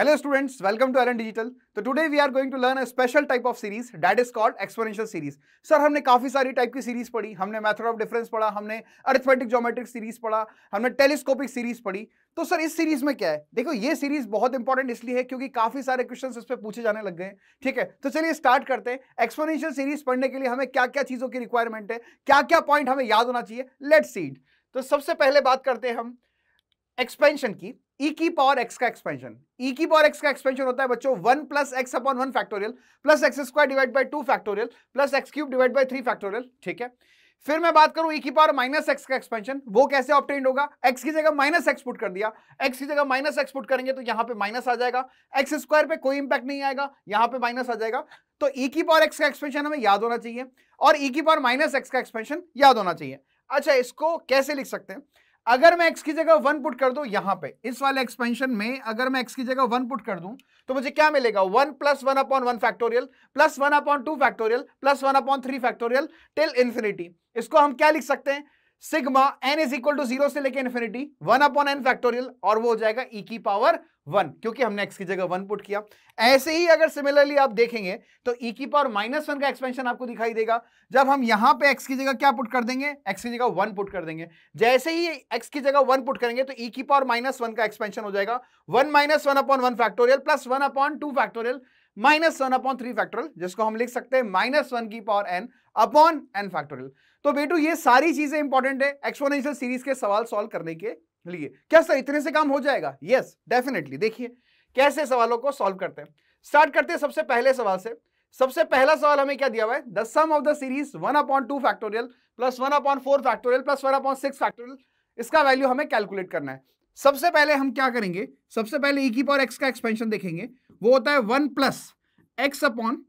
Hello students, welcome to Allen Digital. तो today we are going to learn a special type of series that is called exponential series. Sir हमने काफी सारी type की series पढ़ी, हमने method of difference पढ़ा, हमने arithmetic geometric series पढ़ा, हमने टेलीस्कोपिक सीरीज पढ़ी. तो सर इस सीरीज में क्या है? देखो ये सीरीज बहुत इंपॉर्टेंट इसलिए है क्योंकि काफी सारे क्वेश्चंस इस पे पूछे जाने लग गए हैं. ठीक है, तो चलिए स्टार्ट करते हैं. एक्सपोनेंशियल सीरीज पढ़ने के लिए हमें क्या क्या चीजों की रिक्वायरमेंट है, क्या क्या पॉइंट हमें याद होना चाहिए. Let's see. तो सबसे पहले बात करते हैं हम एक्सपेंशन की. e की पावर x का एक्सपेंशन. e की पावर x का एक्सपेंशन होता है बच्चों 1 plus x upon 1 factorial plus x square divide by 2 factorial plus x cube divide by 3 factorial. ठीक है, फिर मैं बात करूं e की पावर माइनस एक्स का एक्सपेंशन. वो कैसे ऑब्टेन्ड होगा? x की जगह माइनस एक्स पुट कर दिया, x की जगह माइनस एक्स पुट करेंगे तो यहां पे माइनस आ जाएगा, एक्स स्क्वायर पे कोई इंपैक्ट नहीं आएगा, यहां पे माइनस आ जाएगा. तो e की पावर x का एक्सपेंशन हमें याद होना चाहिए और e की पावर माइनस एक्स का एक्सपेंशन याद होना चाहिए. अच्छा, इसको कैसे लिख सकते हैं? अगर मैं x की जगह 1 पुट कर दूं यहां पे इस वाले एक्सपेंशन में, अगर मैं x की जगह 1 पुट कर दूं तो मुझे क्या मिलेगा? 1 plus 1 upon 1 factorial plus 1 upon 2 factorial plus 1 upon 3 factorial till infinity. इसको हम क्या लिख सकते हैं? Sigma n is equal to 0 से लेके इंफिनिटी 1 अपॉन n फैक्टोरियल, और वो हो जाएगा e की पावर 1 क्योंकि हमने x की जगह 1 पुट किया. ऐसे ही अगर सिमिलरली आप देखेंगे तो e की पावर माइनस 1 का एक्सपेंशन आपको दिखाई देगा जब हम यहां पे x की जगह क्या पुट कर देंगे? x की जगह 1 पुट कर देंगे. जैसे ही x की जगह 1 पुट करेंगे तो e की पावर माइनस 1 का एक्सपेंशन हो जाएगा 1 minus 1 upon 1 factorial plus 1 upon 2 factorial minus 1 upon 3 factorial, जिसको हम लिख सकते हैं माइनस 1 की power n upon n factorial. तो बेटू ये सारी चीजें इंपॉर्टेंट है एक्सपोनेंशियल सीरीज के सवाल सॉल्व करने के लिए. क्या सर इतने से काम हो जाएगा? Yes definitely. देखिए कैसे सवालों को सॉल्व करते हैं. स्टार्ट करते हैं सबसे पहले सवाल से. सबसे पहला सवाल हमें क्या दिया हुआ है? The sum of the series 1 upon 2 factorial plus 1 upon 4 factorial plus 1 upon 6 factorial. इसका वैल्यू हमें कैलकुलेट करना है. सबसे पहले हम क्या करेंगे? सबसे पहले e की पावर x का एक्सपेंशन देखेंगे. वो होता है 1 plus x upon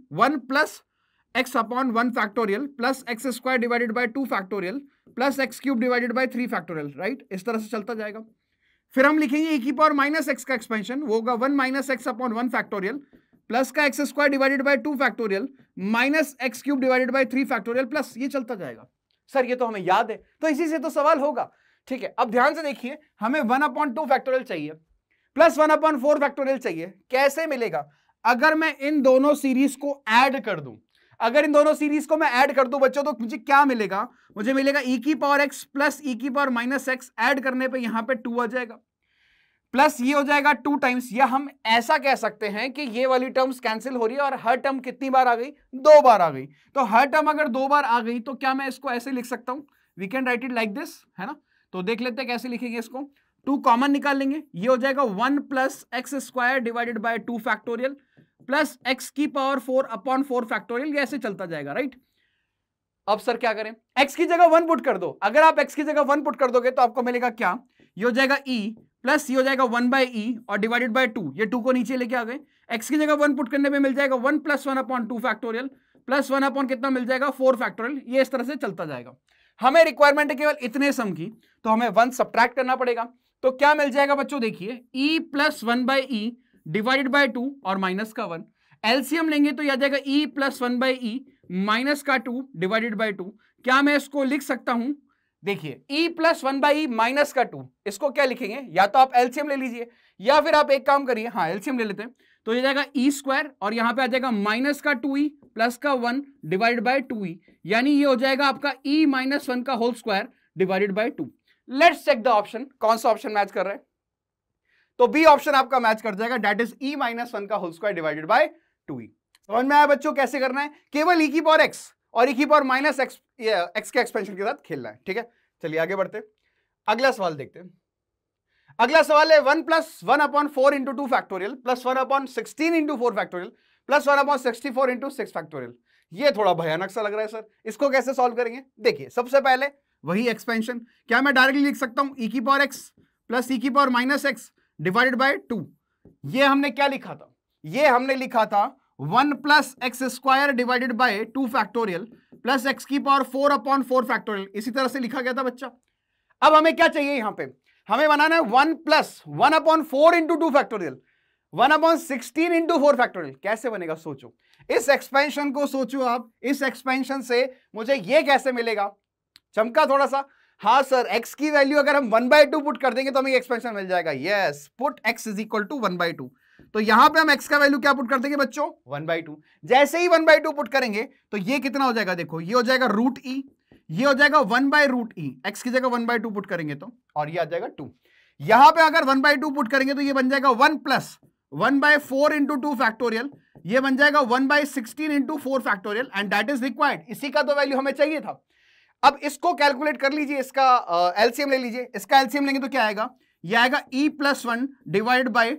1 plus x upon 1 factorial plus x square divided by 2 factorial plus x cube divided by 3 factorial. Right, इस तरह से चलता जाएगा. फिर हम लिखेंगे e की पावर माइनस एक्स का एक्सपेंशन. वो होगा 1 minus x upon 1 factorial plus का x square divided by 2 factorial minus x cube divided by 3 factorial plus ये चलता जाएगा. सर ये तो हमें याद है, तो इसी से तो सवाल होगा. ठीक है, अब ध्यान से देखिए, हमें 1 अपॉन 2 फैक्टोरियल चाहिए प्लस 1 अपॉन 4 फैक्टोरियल चाहिए. कैसे मिलेगा? अगर मैं इन दोनों सीरीज को ऐड कर दूं, अगर इन दोनों सीरीज को मैं ऐड कर दूं बच्चों, तो मुझे क्या मिलेगा? मुझे मिलेगा e की पावर x प्लस e की पावर माइनस एक्स. ऐड करने पे यहां पे 2 आ जाएगा प्लस ये हो जाएगा 2 टाइम्स, या हम ऐसा कह सकते हैं कि ये वाली टर्म्स कैंसिल हो रही है और हर टर्म कितनी बार आ गई? 2 बार आ गई. तो हर टर्म अगर 2 बार आ गई तो क्या मैं इसको ऐसे लिख सकता हूं? We can write it like this, है ना. तो देख लेते हैं कैसे लिखेंगे इसको. 2 कॉमन निकाल लेंगे, ये हो जाएगा 1 plus x square divided by 2 factorial plus x की पावर 4 अपॉन 4 फैक्टोरियल. ये ऐसे चलता जाएगा. राइट, अब सर क्या करें? x की जगह 1 पुट कर दो. अगर आप x की जगह 1 पुट कर दोगे तो आपको मिलेगा क्या? ये हो जाएगा e प्लस ये हो जाएगा 1 बाई ई और डिवाइडेड बाय 2. ये 2 को नीचे लेके आ गए. x की जगह 1 पुट करने पे मिल जाएगा 1 plus 1 upon 2 factorial plus 1 upon कितना मिल जाएगा? 4 फैक्टोरियल. ये इस तरह से चलता जाएगा. हमें रिक्वायरमेंट है केवल इतने सम की, तो हमें 1 सब्ट्रैक्ट करना पड़ेगा. तो क्या मिल जाएगा बच्चों? देखिए e plus 1 by e divided by 2 और माइनस का 1. एलसीएम लेंगे तो यह आ जाएगा e plus 1 by e minus का 2 डिवाइडेड बाय 2. क्या मैं इसको लिख सकता हूं? देखिए e plus 1 by e minus का 2, इसको क्या लिखेंगे? या तो आप एलसीएम ले लीजिए या फिर आप एक काम करिए, हाँ एलसीएम ले लेते हैं. तो ये जाएगा e स्क्वायर और यहां पे आ जाएगा माइनस का 2e प्लस का 1 डिवाइडेड बाय 2e, यानी ये हो जाएगा आपका e माइनस 1 का whole square divided by 2. Let's check the option. कौन सा ऑप्शन मैच कर रहा है? तो बी ऑप्शन आपका मैच कर जाएगा, दैट इज e माइनस 1 का whole square divided bye 2e. समझ में आया बच्चों कैसे करना है? केवल e की पावर x और e की पावर माइनस एक्स के एक्सपेंशन के साथ खेलना है. ठीक है, चलिए आगे बढ़ते. अगला सवाल देखते हैं. अगला सवाल है 1 plus 1 upon 4 into 2 factorial plus 1 upon 16 into 4 factorial plus 1 upon 64 into 6 factorial. ये थोड़ा भयानक सा लग रहा है सर, इसको कैसे सॉल्व करेंगे? देखिए सबसे पहले वही एक्सपेंशन. क्या मैं डायरेक्टली लिख सकता हूं e की पावर x प्लस e की power minus x divided by 2? ये हमने क्या लिखा था? ये हमने लिखा था 1 plus x square divided by 2 factorial plus x की पावर 4 अपॉन 4 फैक्टोरियल. इसी तरह से लिखा गया था बच्चा. अब हमें क्या चाहिए? यहां पे हमें बनाना है 1 plus 1 upon 4 into 2 factorial 1 upon 16 into 4 factorial. कैसे बनेगा? सोचो, इस एक्सपेंशन को सोचो आप. इस एक्सपेंशन से मुझे ये कैसे मिलेगा? चमका थोड़ा सा. हाँ सर, x की वैल्यू अगर हम 1/2 पुट कर देंगे तो हमें एक्सपेंशन मिल जाएगा। Yes, put x is equal to 1/2। तो यहां पे हम x का वैल्यू क्या पुट कर देंगे बच्चों? 1/2। जैसे ही 1/2 पुट करेंगे तो ये कितना हो जाएगा? देखो, ये हो जाएगा √e, ये हो जाएगा 1/√e, x की जगह 1/2 पुट करेंगे तो, और ये आ जाएगा 2। यहां पे अगर 1/2 पुट करेंगे तो ये बन जाएगा 1 प्लस 1/4 इंटू 2 फैक्टोरियल, ये बन जाएगा 1/16 into 4 factorial, and that is required. इसी का तो वैल्यू हमें चाहिए था। अब इसको कैलकुलेट कर लीजिए, इसका एलसीएम ले लीजिए। इसका एलसीएम लेंगे तो क्या आएगा? ये आएगा e+1 divide by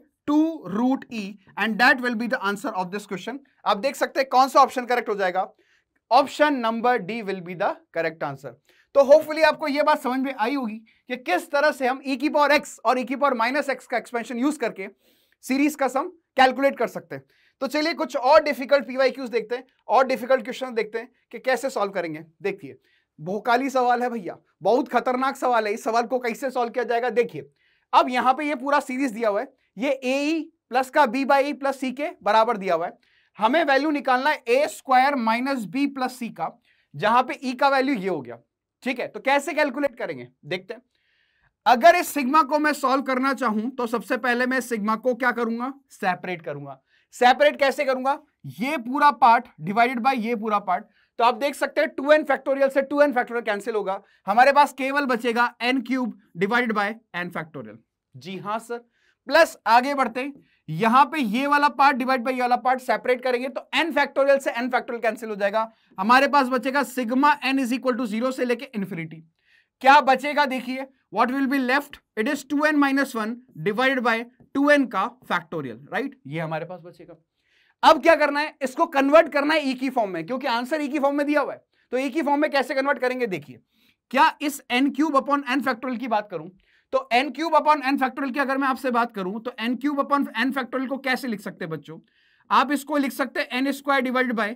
2√e, and that will be the answer of this question. आप देख सकते हैं कौन सा ऑप्शन करेक्ट हो जाएगा। Option number D will be the correct answer. तो होपफुली आपको यह बात समझ में आई होगी कि किस तरह से हम e⁻x और e⁻−x का एक्सपेंशन यूज करके सीरीज का सम कैलकुलेट कर सकते हैं। तो चलिए कुछ और डिफिकल्ट पीवाईक्यूज देखते हैं, और डिफिकल्ट क्वेश्चन देखते हैं कि कैसे सॉल्व करेंगे। देखिए, भोकाली सवाल है भैया, बहुत खतरनाक सवाल है। इस सवाल को कैसे सॉल्व किया जाएगा देखिए। अब यहां पे ये पूरा सीरीज दिया हुआ है, ये ए प्लस का b/e प्लस सी के बराबर दिया हुआ है। हमें वैल्यू निकालना है a² माइनस b प्लस सी का, जहां पे e का वैल्यू ये हो गया। ठीक है, तो कैसे कैलकुलेट करेंगे देखते हैं। अगर इस सिग्मा को मैं सॉल्व करना चाहूं तो सबसे पहले मैं सिग्मा को क्या करूंगा? सेपरेट करूंगा। सेपरेट कैसे करूंगा? ये पूरा पार्ट डिवाइडेड बाय ये पूरा पार्ट। तो आप देख सकते हैं 2n फैक्टोरियल से 2n फैक्टोरियल कैंसिल होगा, हमारे पास केवल बचेगा n³ divided by n factorial. जी हां सर। प्लस आगे बढ़ते, यहां पे ये वाला पार्ट डिवाइड बाय ये वाला पार्ट सेपरेट करेंगे तो n फैक्टोरियल से n फैक्टोरियल कैंसिल हो जाएगा, हमारे पास बचेगा sigma n is equal to 0 से लेके इन्फिनिटी। क्या बचेगा देखिए, what will be left? It is 2n-1 divided by 2n का फैक्टोरियल, राइट? ये हमारे पास बचेगा। अब क्या करना है? इसको कन्वर्ट करना है e की फॉर्म में, क्योंकि आंसर e की फॉर्म में दिया हुआ है। तो e की फॉर्म में कैसे कन्वर्ट करेंगे देखिए। क्या इस n³ अपॉन n फैक्टोरियल की बात करूं तो n³ अपॉन n फैक्टोरियल की अगर मैं आपसे बात करूं तो n³ अपॉन n फैक्टोरियल को कैसे लिख सकते हैं बच्चों? आप इसको लिख सकते हैं n² डिवाइडेड बाय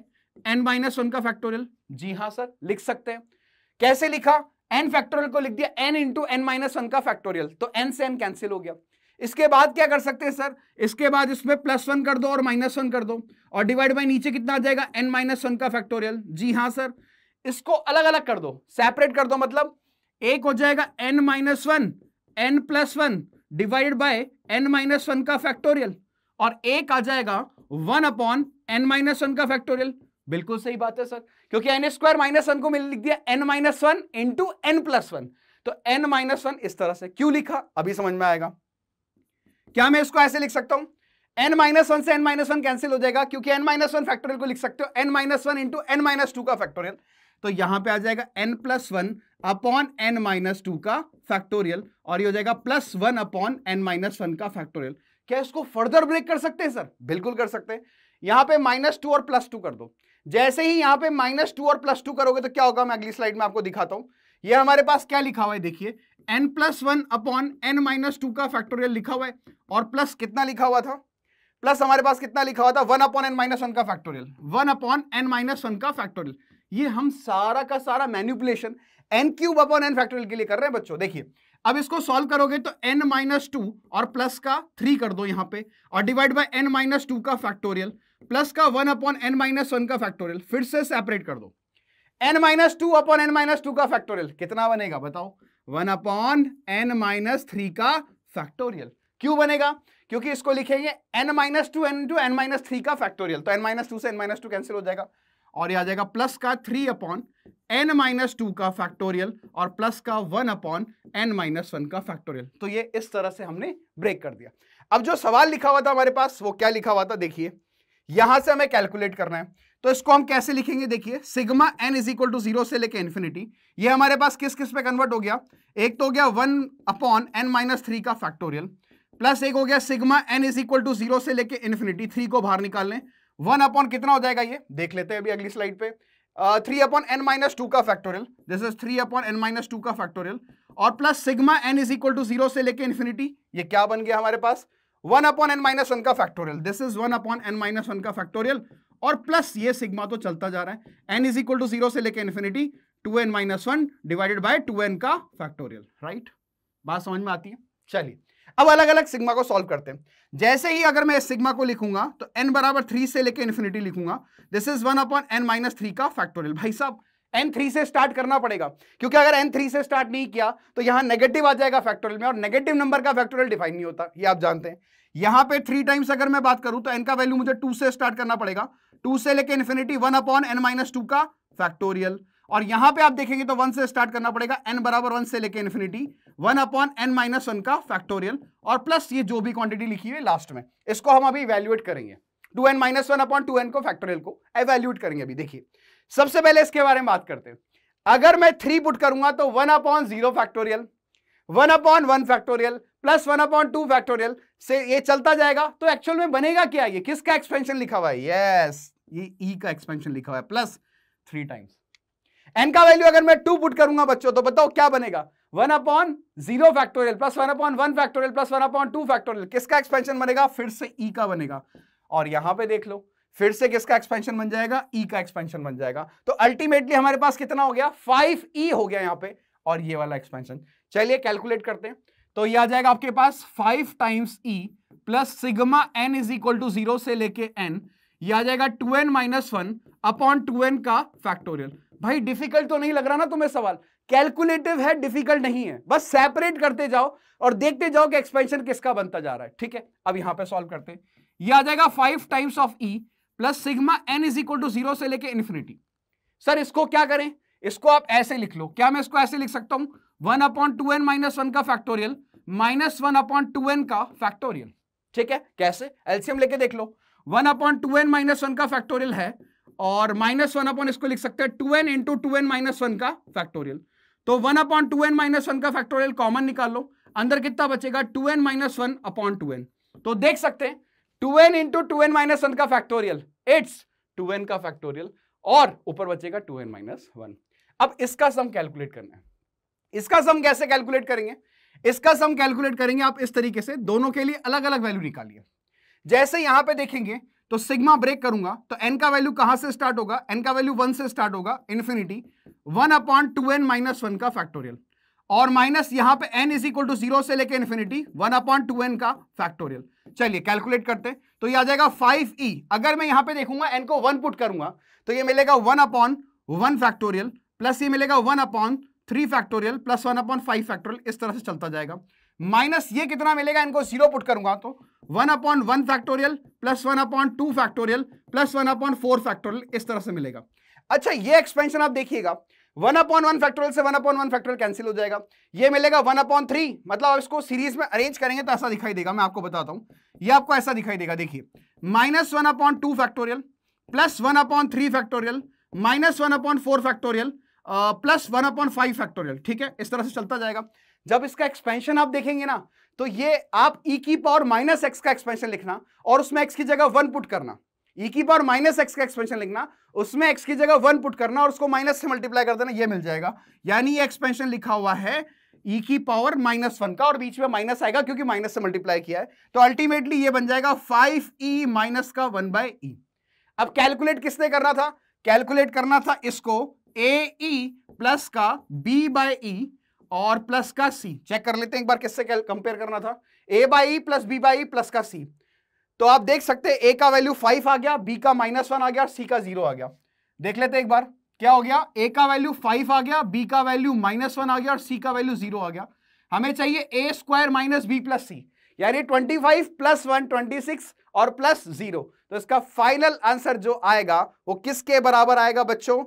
n-1 का फैक्टोरियल। जी हां सर, लिख सकते हैं। कैसे लिखा? n फैक्टोरियल को लिख दिया n इंटू n-1 का फैक्टोरियल, तो n से n कैंसिल हो गया। इसके बाद क्या कर सकते हैं सर? इसके बाद इसमें +1 कर दो और -1 कर दो, और डिवाइड बाय नीचे कितना आ जाएगा? n-1 का फैक्टोरियल। जी हां सर। इसको अलग अलग कर दो, सेपरेट कर दो, मतलब एक हो जाएगा n-1 n+1 divided by n-1 का फैक्टोरियल, और एक आ जाएगा 1 अपॉन n-1 का फैक्टोरियल। बिल्कुल सही बात है सर, क्योंकि n² -1 को मैंने लिख दिया n-1 इंटू n+1, तो n-1 इस तरह से क्यों लिखा अभी समझ में आएगा। क्या मैं इसको ऐसे लिख सकता हूं? n-1 से n-1 कैंसिल हो जाएगा, क्योंकि n-1 फैक्टोरियल को लिख सकते हो n-1 इंटू n-2 का फैक्टोरियल, तो यहां पे आ जाएगा n+1 अपॉन n-2 का फैक्टोरियल, और ये हो जाएगा +1 अपॉन n-1 का फैक्टोरियल। क्या इसको फर्दर ब्रेक कर सकते हैं सर? बिल्कुल कर सकते हैं। यहां पे -2 और +2 कर दो। जैसे ही यहां पे -2 और +2 करोगे तो क्या होगा, मैं अगली स्लाइड में आपको दिखाता हूं। ये हमारे पास क्या लिखा हुआ है देखिए, n+1 अपॉन n-2 का फैक्टोरियल लिखा हुआ है, और प्लस कितना लिखा हुआ था? प्लस हमारे पास कितना लिखा हुआ था? 1 अपॉन n-1 का फैक्टोरियल, 1 अपॉन n-1 का फैक्टोरियल। ये हम सारा का सारा manipulation n³ upon n factorial के लिए कर रहे हैं बच्चों। देखिए, अब इसको सॉल्व करोगे तो n-2 और प्लस का 3 कर दो यहां पे, और डिवाइड बाय n-2 का फैक्टोरियल, प्लस का 1 अपॉन n-1 का फैक्टोरियल, फिर से सेपरेट कर दो। n-2 अपॉन n-2 का फैक्टोरियल कितना बनेगा बताओ? 1 अपॉन n-3 का फैक्टोरियल। क्यों बनेगा? क्योंकि इसको लिखेंगे n-2 इंटू n-3 का फैक्टोरियल, तो n-2 से n-2 कैंसिल हो जाएगा, और ये आ जाएगा प्लस का 3 अपॉन n-2 का फैक्टोरियल, और प्लस का 1 अपॉन n-1 का फैक्टोरियल। तो ये इस तरह से हमने ब्रेक कर दिया। अब जो सवाल लिखा हुआ था हमारे पास, वो क्या लिखा हुआ था देखिए, यहां से हमें कैलकुलेट करना है। तो इसको हम कैसे लिखेंगे देखिए, sigma n is equal to 0 से लेके इन्फिनिटी। ये हमारे पास किस किस पे कन्वर्ट हो गया? एक तो हो गया 1 अपॉन n-3 का फैक्टोरियल, प्लस एक हो गया sigma n is equal to 0 से लेके इन्फिनिटी, 3 को बाहर निकाल लें, 1 अपॉन कितना हो जाएगा ये देख लेते हैं अभी अगली स्लाइड पे, 3 अपॉन n-2 का factorial, this is 3 upon n-2 का फैक्टोरियल, और plus sigma n is equal to 0 से लेके इन्फिनिटी, ये क्या बन गया हमारे पास? 1 अपॉन n-1 का factorial, this is 1 upon n-1 का फैक्टोरियल, और प्लस ये सिग्मा तो चलता जा रहा है, n इज इक्वल टू 0 से लेके infinity 2n-1 divided by 2n का फैक्टोरियल, राइट? बात समझ में आती है? चलिए अब अलग अलग सिग्मा को सॉल्व करते हैं। जैसे ही अगर मैं इस सिग्मा को लिखूंगा तो n बराबर 3 से लेके इन्फिनिटी लिखूंगा, दिस इज 1 अपॉन n-3 का फैक्टोरियल। भाई साहब n3 से स्टार्ट करना पड़ेगा, क्योंकि अगर n3 से स्टार्ट नहीं किया तो यहां नेगेटिव आ जाएगा फैक्टोरियल में, और नेगेटिव नंबर का फैक्टोरियल डिफाइन नहीं होता, ये आप जानते हैं। यहां पे 3 टाइम्स अगर मैं बात करूं तो n का वैल्यू मुझे 2 से स्टार्ट करना पड़ेगा, 2 से लेके इन्फिनिटी 1/n-2 का फैक्टोरियल, और यहां पे आप देखेंगे तो 1 से स्टार्ट करना पड़ेगा, n बराबर 1 से लेके इन्फिनिटी 1/n-1 का फैक्टोरियल, और प्लस ये जो भी क्वांटिटी लिखी हुई है लास्ट में, इसको हम अभी इवैल्यूएट करेंगे, 2n-1/2n को फैक्टोरियल को इवैल्यूएट करेंगे। अभी देखिए सबसे पहले इसके बारे में बात करते हैं। अगर मैं 3 पुट करूंगा तो 1/0 फैक्टोरियल, 1/1 फैक्टोरियल प्लस 1/2 फैक्टोरियल से ये चलता जाएगा, तो एक्चुअल में बनेगा क्या, ये किसका एक्सपेंशन लिखा हुआ है, यस ये e का एक्सपेंशन लिखा हुआ है, प्लस 3 टाइम्स n का वैल्यू अगर मैं 2 पुट करूंगा बच्चों तो बताओ क्या बनेगा, 1/0 factorial plus 1/1 factorial plus 1/2 factorial, किसका एक्सपेंशन बनेगा, फिर से e का बनेगा, और यहां पे देख लो फिर से किसका एक्सपेंशन बन जाएगा, e का एक्सपेंशन बन जाएगा। तो अल्टीमेटली हमारे पास कितना हो गया, 5e हो गया यहां पे, और ये वाला एक्सपेंशन। चलिए कैलकुलेट करते हैं, तो ये आ जाएगा आपके पास 5 times e plus sigma n is equal to 0 से लेके n, ये आ जाएगा 2n-1/2n का फैक्टोरियल। भाई डिफिकल्ट तो नहीं लग रहा ना तुम्हें सवाल, कैलकुलेटिव है, डिफिकल्ट नहीं है, बस सेपरेट करते जाओ और देखते जाओ कि एक्सपेंशन किसका बनता जा रहा है। ठीक है, अब यहां पे सॉल्व करते हैं, ये आ जाएगा 5 times of e plus sigma n is equal to 0 से लेके इन्फिनिटी। सर इसको क्या करें, इसको आप ऐसे लिख लो, क्या मैं इसको ऐसे लिख सकता हूं, 1/2n-1 का फैक्टोरियल माइनस 1/2n का फैक्टोरियल। ठीक है, कैसे, एलसीएम लेके देख लो, 1/2n-1 का फैक्टोरियल है, और माइनस 1 इसको लिख सकते हैं 2n इंटू 2n-1 का फैक्टोरियल। तो 1/2n-1 का फैक्टोरियल कॉमन निकाल लो, अंदर कितना बचेगा 2n-1/2n। तो देख सकते हैं 2n इंटू 2n-1 का फैक्टोरियल, इट्स 2n का फैक्टोरियल, और ऊपर बचेगा 2n-1। अब इसका सम कैलकुलेट करना है। इसका सम कैसे कैलकुलेट करेंगे, इसका सम कैलकुलेट करेंगे आप इस तरीके से, दोनों के लिए अलग अलग वैल्यू निकालिए। जैसे यहां पे देखेंगे तो सिग्मा ब्रेक करूंगा तो n का वैल्यू कहां से स्टार्ट होगा, n का वैल्यू 1 से स्टार्ट होगा, इन्फिनिटी 1/2n-1 का फैक्टोरियल, और माइनस यहां पे n इज इक्वल टू 0 से लेके इन्फिनिटी 1/2n का फैक्टोरियल। चलिए कैलकुलेट करते हैं, तो ये आ जाएगा 5e। अगर मैं यहां पे देखूंगा n को 1 पुट करूंगा तो ये मिलेगा 1/1 फैक्टोरियल प्लस ये मिलेगा 1/3 फैक्टोरियल प्लस 1/5 फैक्टोरियल, इस तरह से चलता जाएगा। माइनस ये कितना मिलेगा, इनको 0 पुट करूंगा तो 1/1 factorial plus 1/2 factorial plus 1/4 factorial, इस तरह से मिलेगा। अच्छा ये एक्सपेंशन आप देखिएगा, 1/1 फैक्टोरियल से 1/1 फैक्टोरियल कैंसिल हो जाएगा, ये मिलेगा 1/3, मतलब आप इसको सीरीज में अरेंज करेंगे तो ऐसा दिखाई देगा, मैं आपको बताता हूं, ये आपको ऐसा दिखाई देगा, देखिए minus 1/2 factorial plus 1/3 factorial minus 1/4 factorial plus 1/5 factorial. ठीक है, इस तरह से चलता जाएगा। जब इसका एक्सपेंशन आप देखेंगे ना तो ये आप e की पावर माइनस एक्स का एक्सपेंशन लिखना और उसमें x की जगह 1 पुट करना, e की पावर माइनस एक्स का एक्सपेंशन लिखना, उसमें x की जगह 1 पुट करना और उसको माइनस से मल्टीप्लाई कर देना, ये मिल जाएगा। यानी ये एक्सपेंशन लिखा हुआ है e की पावर -1 का, और बीच में माइनस आएगा क्योंकि माइनस से मल्टीप्लाई किया है, तो अल्टीमेटली ये बन जाएगा 5e माइनस का 1/e। अब कैलकुलेट किसने करना था, कैलकुलेट करना था इसको ae प्लस का b/e और प्लस का c। चेक कर लेते हैं एक बार किससे कंपेयर करना था, a/e प्लस b/e प्लस का c। तो आप देख सकते हैं a का वैल्यू 5 आ गया, b का -1 आ गया और c का 0 आ गया। देख लेते हैं एक बार क्या हो गया, a का वैल्यू 5 आ गया, b का वैल्यू -1 आ गया और c का वैल्यू 0 आ गया। हमें चाहिए a² minus b plus c, यानी 25 प्लस 1 26 और प्लस 0। तो इसका फाइनल आंसर जो आएगा वो किसके बराबर आएगा बच्चों,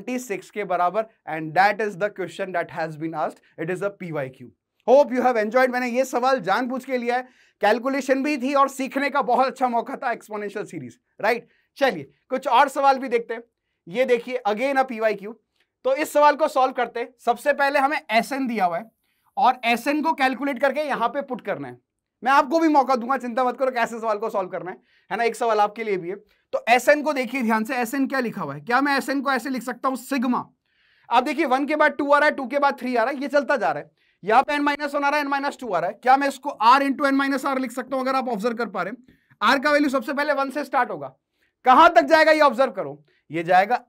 26 के बराबर। And that is the question that has been asked, it is a PYQ। Hope you have enjoyed. मैंने ये सवाल जानबूझ के लिया है, कैलकुलेशन भी थी और सीखने का बहुत अच्छा मौका था, एक्सपोनेंशियल सीरीज, राइट। चलिए कुछ और सवाल भी देखते हैं। ये देखिए अगेन अ PYQ। तो इस सवाल को सॉल्व करते हैं। सबसे पहले हमें SN दिया हुआ है और SN को कैलकुलेट करके यहां पे पुट करना है। मैं आपको भी मौका दूंगा, चिंता मत करो कैसे सवाल को सॉल्व करना है ना, एक सवाल आपके लिए भी है। तो SN को देखिए ध्यान से, SN क्या लिखा हुआ है, क्या मैं SN को ऐसे लिख सकता हूं सिग्मा। आप देखिए 1 के बाद 2 आ रहा है, 2 के बाद 3 आ रहा है, ये चलता जा रहा है। यहाँ पे n-1 आ रहा है, n-2 आ रहा है, क्या मैं इसको r इंटू n-r लिख सकता हूं। अगर आप ऑब्जर्व कर पा रहे हैं r का वैल्यू सबसे पहले 1 से स्टार्ट होगा, कहां तक जाएगा ये ऑब्जर्व करो, ये जाएगा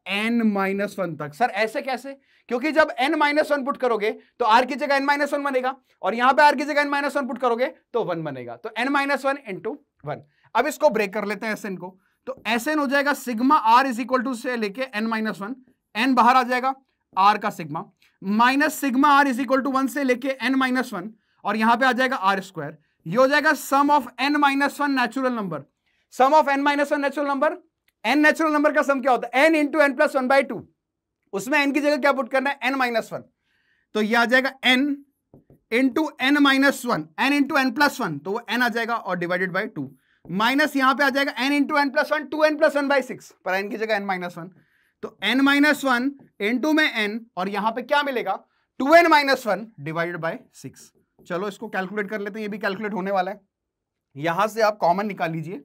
n-1 तक। सर ऐसे कैसे, क्योंकि जब n-1 पुट करोगे तो r की जगह n-1 बनेगा और यहां पे r की जगह n-1 पुट करोगे तो 1 बनेगा, तो n-1 इंटू 1। अब इसको ब्रेक कर लेते हैं SN को, तो SN हो जाएगा sigma r is equal to से लेके n-1 n बाहर आ जाएगा, r का sigma minus sigma r is equal to 1 से लेके n-1 और यहां पे आ जाएगा r स्क्वायर। ये हो जाएगा sum of n-1 natural number. Sum of n-1 natural number, n natural number का सम क्या होता है? n into n plus 1/2। उसमें n की जगह क्या पुट करना है? n-1। तो ये आ जाएगा n into n-1, n into n plus 1, तो वो n आ जाएगा और डिवाइडेड बाई 2, माइनस यहां पे आ जाएगा n into n plus 1, 2n plus 1/6, पर n की जगह n-1, तो n-1 इंटू में n और यहां पे क्या मिलेगा? 2n-1 divided by 6। चलो इसको कैलकुलेट कर लेते हैं, ये भी कैलकुलेट होने वाला है। यहां से आप कॉमन निकाल लीजिए,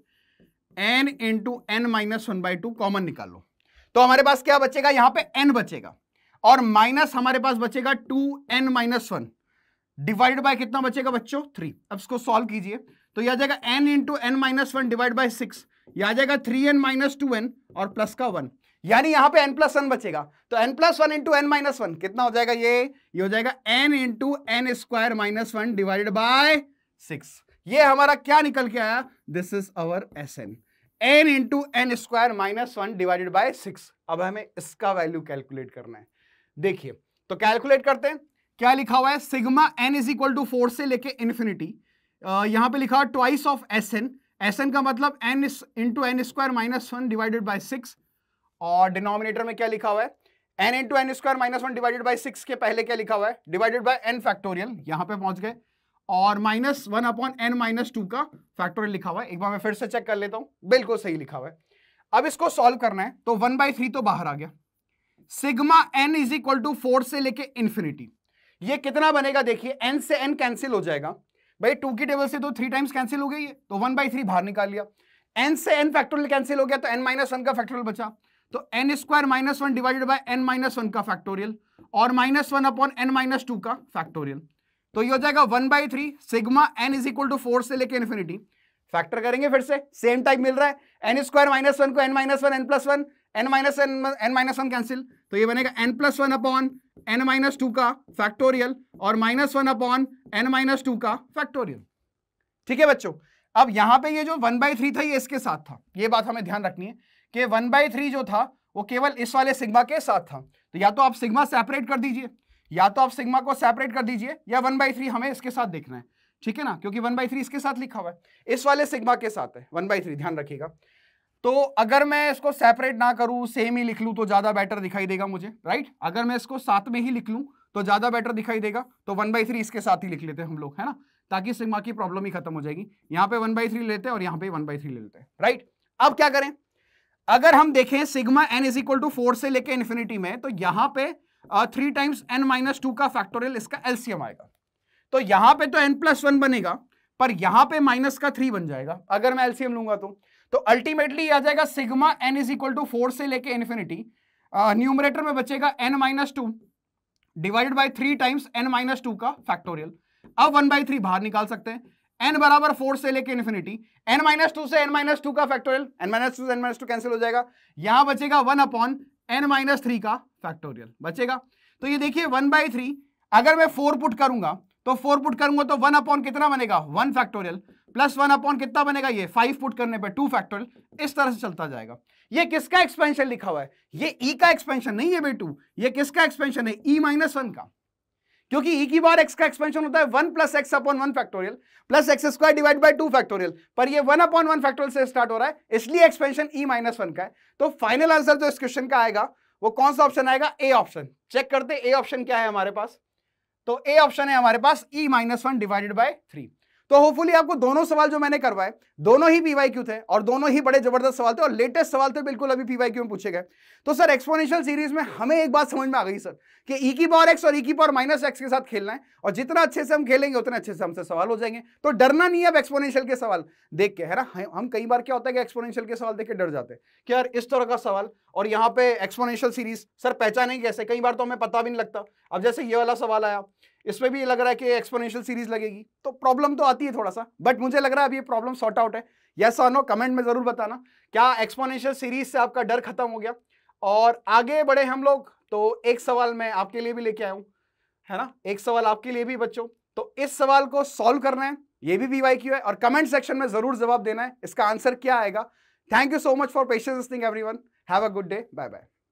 n इंटू n-1/2 कॉमन निकाल लो, तो हमारे पास क्या बचेगा? यहां पे n बचेगा और माइनस हमारे पास बचेगा 2n-1 डिवाइड बाय कितना बचेगा बच्चों? 3। अब इसको सॉल्व कीजिए तो यह आ जाएगा n into n-1 divide by 6, यह आ जाएगा 3n-2n और प्लस का 1, यानी यहां पे n प्लस 1 बचेगा। तो n प्लस 1 इंटू n-1 कितना हो जाएगा? ये हो जाएगा n into n square minus 1 divided by 6। ये हमारा क्या निकल के आया? This is our Sn, n into n square minus 1 divided by 6। अब हमें इसका वैल्यू कैलकुलेट करना है। देखिए तो कैलकुलेट करते हैं। क्या लिखा हुआ है? Sigma n is equal to 4 से लेके इन्फिनिटी, यहां पे लिखा हुआ ट्वाइस ऑफ Sn, Sn का मतलब n into n square minus 1 divided by 6, और डिनोमिनेटर में क्या लिखा हुआ है? n into n square minus 1 divided by 6 के पहले क्या लिखा हुआ है? डिवाइडेड बाय n फैक्टोरियल, यहां पे पहुंच गए, और माइनस 1 अपॉन n-2 का फैक्टोरियल लिखा हुआ है। एक बार मैं फिर से चेक कर लेता हूं, बिल्कुल सही लिखा हुआ है। अब इसको सॉल्व करना है, तो 1/3 तो बाहर आ गया, sigma n is equal to 4 से लेके इन्फिनिटी, ये कितना बनेगा? देखिए n से n कैंसिल हो जाएगा भाई, 2 की टेबल से तो 3 टाइम्स कैंसिल हो गई है, तो 1/3 बाहर निकाल लिया। n से n फैक्टोरियल कैंसिल हो गया तो n-1 का फैक्टोरियल बचा, तो n square minus 1 divided by n-1 का फैक्टोरियल और माइनस 1 अपॉन n-2 का फैक्टोरियल, तो ये हो जाएगा 1/3 sigma n is equal to 4 से लेके इन्फिनिटी। फैक्टर करेंगे फिर से, सेम टाइप मिल रहा है, n स्क्वायर माइनस 1 को n-1 n plus 1 n-1 cancel, तो ये बनेगा n प्लस 1 अपॉन n-2 का फैक्टोरियल और माइनस 1 अपॉन n-2 का फैक्टोरियल। ठीक है बच्चों, अब यहां पे ये जो 1/3 था ये इसके साथ था, ये बात हमें ध्यान रखनी है कि 1/3 जो था वो केवल इस वाले सिग्मा के साथ था, तो या तो आप सिग्मा सेपरेट कर दीजिए, या तो आप सिग्मा को सेपरेट कर दीजिए, या 1/3 हमें इसके साथ देखना है, ठीक है ना, क्योंकि 1/3 इसके साथ लिखा हुआ है, इस वाले सिग्मा के साथ है 1/3, ध्यान रखिएगा। तो अगर मैं इसको सेपरेट ना करूं, सेम ही लिख लूं तो ज्यादा बेटर दिखाई देगा मुझे, राइट? अगर मैं इसको साथ में ही लिख लूं तो ज्यादा बेटर दिखाई देगा, तो 1/3 इसके साथ ही लिख लेते हैं हम लोग, है ना, ताकि सिग्मा की प्रॉब्लम ही खत्म हो जाएगी। यहां पे 1/3 लेते हैं और यहां पे 1/3 ले लेते हैं, राइट? अब क्या करें? अगर हम देखें sigma n is equal to 4 से लेके इन्फिनिटी में, तो यहां पे 3 टाइम्स n-2 का फैक्टोरियल, इसका एलसीएम आएगा, तो यहां पे तो n प्लस 1 बनेगा, पर यहां पे माइनस का 3 बन जाएगा अगर मैं एलसीएम लूंगा तो अल्टीमेटली आ जाएगा sigma n is equal to 4 से लेके इन्फिनिटी, न्यूमरेटर में बचेगा n-2 divided by 3 times n-2 का फैक्टोरियल। अब 1/3 बाहर निकाल सकते हैं, n बराबर 4 से लेके इन्फिनिटी, n-2 से n-2 का फैक्टोरियल, n-2 से n-2 कैंसिल हो जाएगा, यहां बचेगा 1 अपॉन n-3 का फैक्टोरियल बचेगा। तो ये देखिए 1/3 अगर मैं 4 पुट करूंगा तो 1 अपॉन कितना बनेगा? 1 फैक्टोरियल प्लस 1 अपॉन कितना बनेगा? ये 5 पुट करने पे 2 फैक्टोरियल, इस तरह से चलता जाएगा। ये किसका एक्सपेंशन लिखा हुआ है? ये e का एक्सपेंशन नहीं है बेटू, ये किसका एक्सपेंशन है? e-1 का, क्योंकि e की बार x का एक्सपेंशन होता है 1 plus x upon 1 factorial plus x square divide by 2 factorial, पर ये 1 अपॉन 1 फैक्टोरियल से स्टार्ट हो रहा है, इसलिए एक्सपेंशन e-1 का है। तो फाइनल आंसर जो इस क्वेश्चन का आएगा वो कौन सा ऑप्शन आएगा? A option. चेक करते ए ऑप्शन क्या है हमारे पास, तो ए ऑप्शन है हमारे पास e-1 डिवाइडेड बाय 3। तो होपफुली आपको दोनों सवाल जो मैंने करवाए दोनों ही पीवाईक्यू थे और दोनों ही बड़े जबरदस्त सवाल थे और लेटेस्ट सवाल थे बिल्कुल अभी पीवाईक्यू में पूछे गए। तो सर एक्सपोनेंशियल सीरीज में हमें एक बात समझ में आ गई सर कि ई की पावर एक्स और ई की पावर माइनस एक्स के साथ खेलना है और जितना अच्छे से हम खेलेंगे उतने अच्छे से हमसे सवाल हो जाएंगे। तो डरना नहीं है अब एक्सपोनेंशियल के सवाल देख के, है ना। हम कई बार क्या होता है कि एक्सपोनेंशियल के सवाल देख के डर जाते हैं कि यार इस तरह का सवाल और यहाँ पे एक्सपोनेंशियल सीरीज सर पहचानेंगे कैसे, कई बार तो हमें पता भी नहीं लगता। अब जैसे ये वाला सवाल आया इसमें भी लग रहा है कि एक्सपोनेंशियल सीरीज लगेगी तो प्रॉब्लम तो आती है थोड़ा सा, बट मुझे लग रहा है अब ये प्रॉब्लम सॉर्ट आउट है। यस और नो कमेंट में जरूर बताना क्या एक्सपोनेंशियल सीरीज से आपका डर खत्म हो गया। और आगे बढ़े हम लोग, तो एक सवाल मैं आपके लिए भी लेके आया हूं, है ना, एक सवाल आपके लिए भी बच्चों। तो इस सवाल को सॉल्व करना है, ये भी पीवाईक्यू है और कमेंट सेक्शन में जरूर जवाब देना है इसका आंसर क्या आएगा। Thank you so much for patience listening everyone, have a good day, bye bye.